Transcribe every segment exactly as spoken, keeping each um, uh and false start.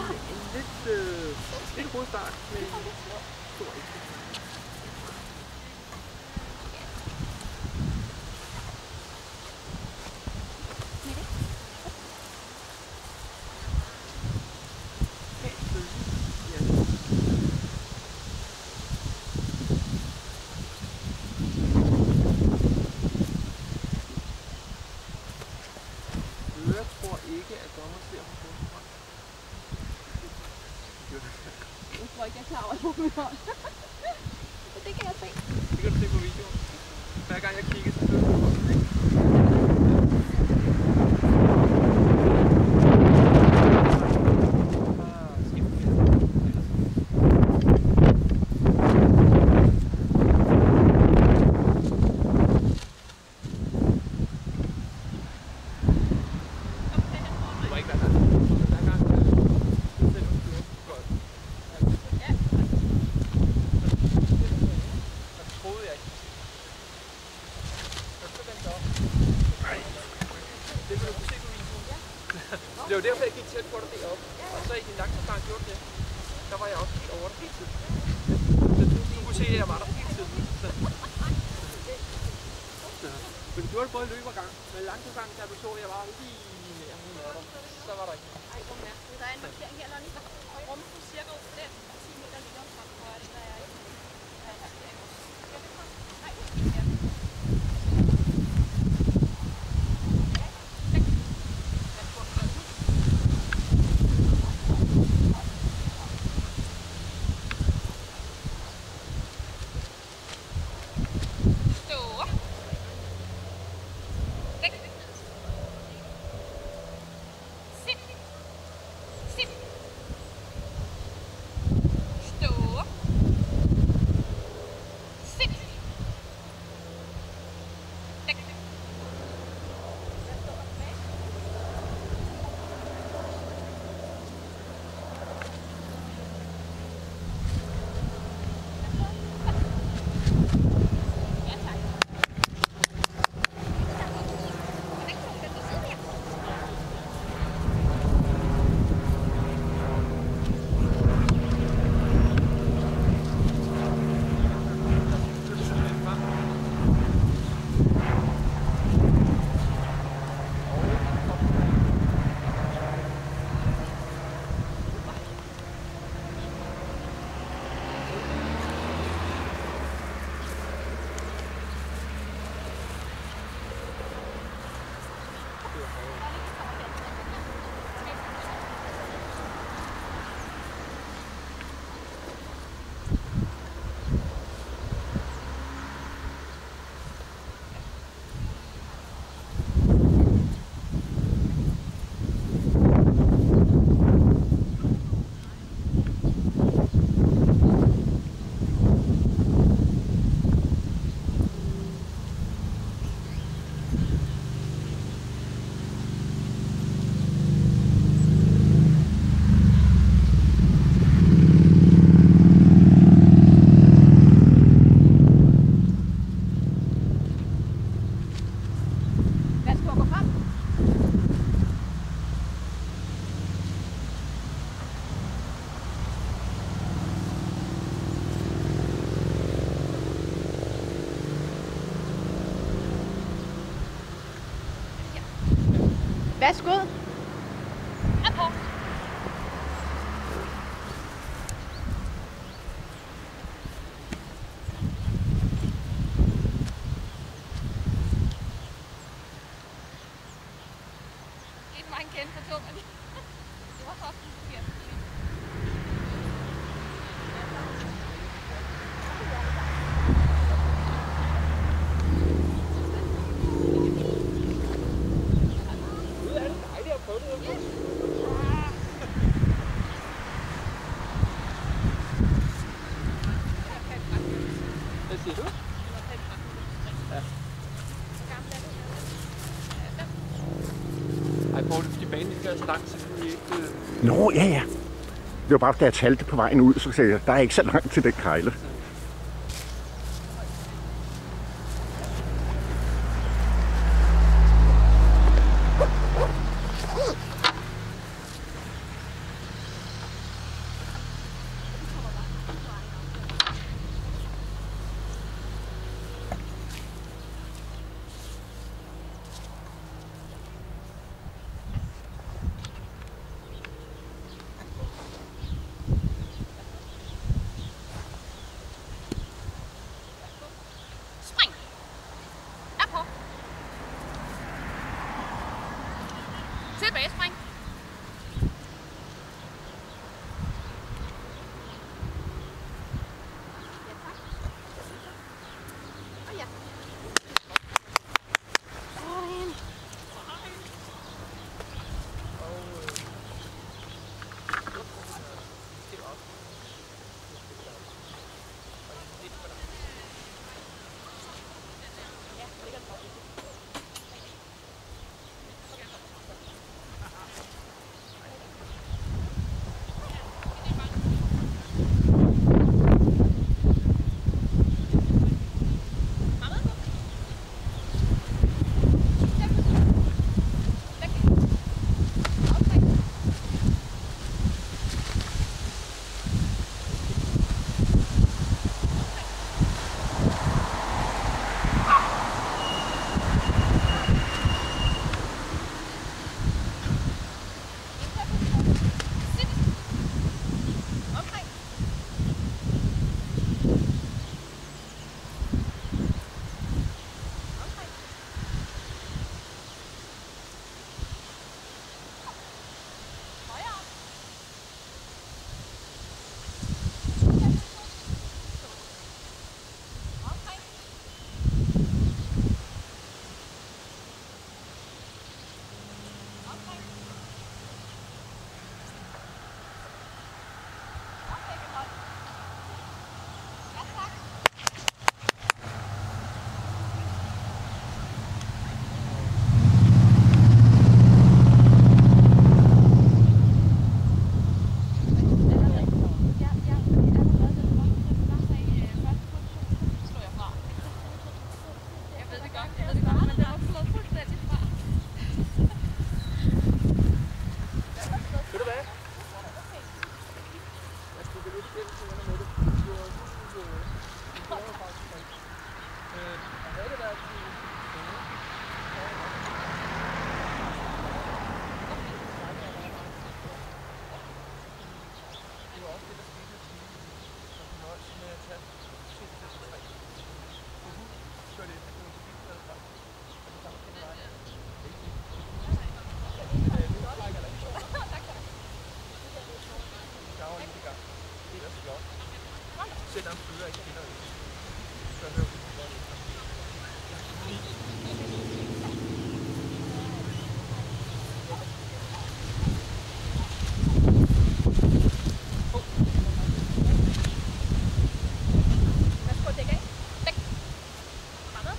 en lidt, øh, lidt hovedstart med stor ekstra. Jeg tror ikke, at dommer ser på den frem. Jeg tror ikke, jeg er klar over det på min hånd. Det kan jeg se. Det kan du se på videoen. Hver gang jeg kigger, så føler du hånden, ikke? Det var derfor, jeg gik tæt på dig deroppe, og så i din langtidsgang gjorde det. Der var jeg også helt over dig hele tiden. Du kunne se, at jeg var der hele tiden. Så. Så. Men du gjorde det både løbergang, men langtidsgangen, da du så, at jeg var lige nær hundrede af dig, så var der ikke. Ej, hvor mærkeligt. Der er en markering her, Lonnie. Rummet på cirka ud for den ti meter lige omkring på det, der er ikke. Nej, det er ikke. Nej, det er ikke her. Værsgo. Rapport. Lidt mange kendte for tungen. Det var for forkert. Hvad siger du? Ja. Ej, Poul, fordi banen ikke er så langt, så kan vi ikke... Nå, ja, ja. Det var bare, da jeg talte på vejen ud, så sagde jeg, der er ikke så langt til den krejle. skældelserne med det. Det var jo det var jo faktisk ikke. Øh, og havde det været til unge, så var det nok. Det var også det, der skete med timen, som fornøjelse med at tage to til tre. Så hun kørte efter, hun til bilen derfra. Og det samme kender jeg. Det er flot. Selvom fører ikke kender det, så hører vi det godt efter. Værsgo, dæk af. Dæk. Fremad.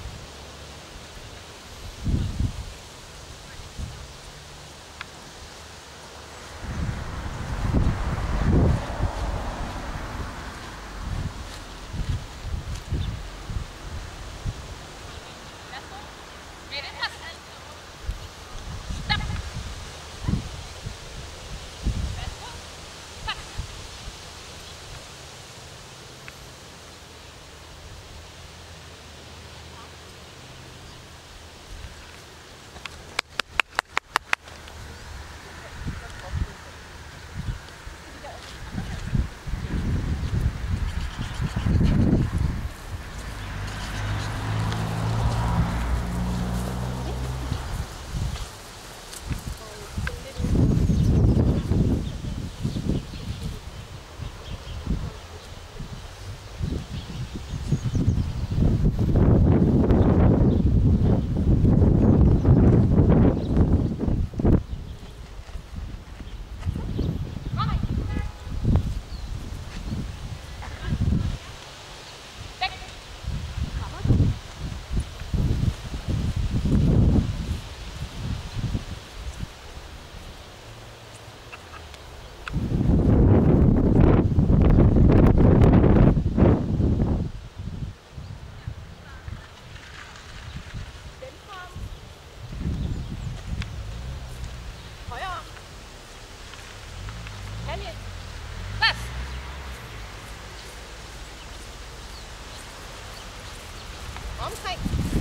Omkring.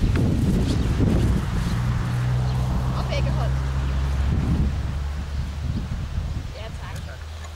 Og begge hold. Ja, tak.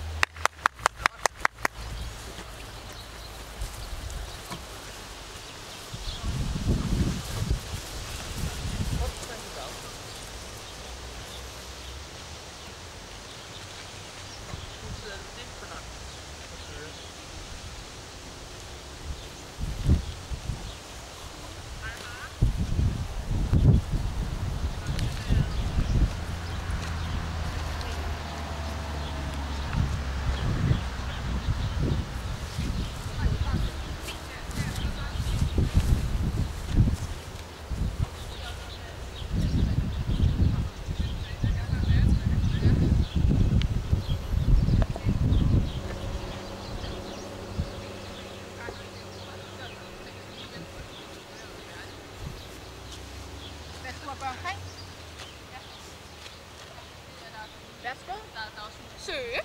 Værsgo. Der, der er også en søge.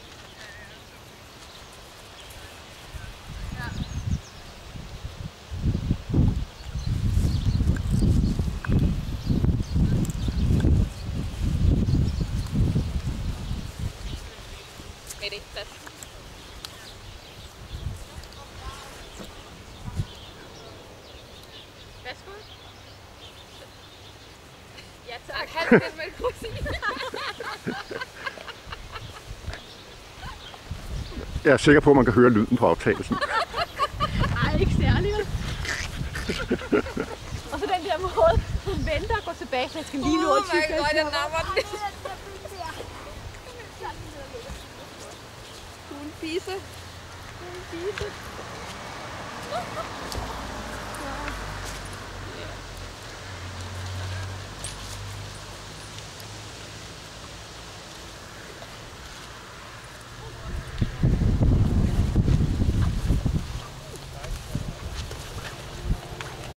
Ja. Med det, plads. Værsgo. Ja tak. Halvdelen med et rosin. Jeg er sikker på, at man kan høre lyden på optagelsen. Ej, ikke særligt. Og så den der måde, hun venter og går tilbage, så jeg skal lige nå at tykke. Oh my god, jeg napper den. Du er en fise. Du er en fise.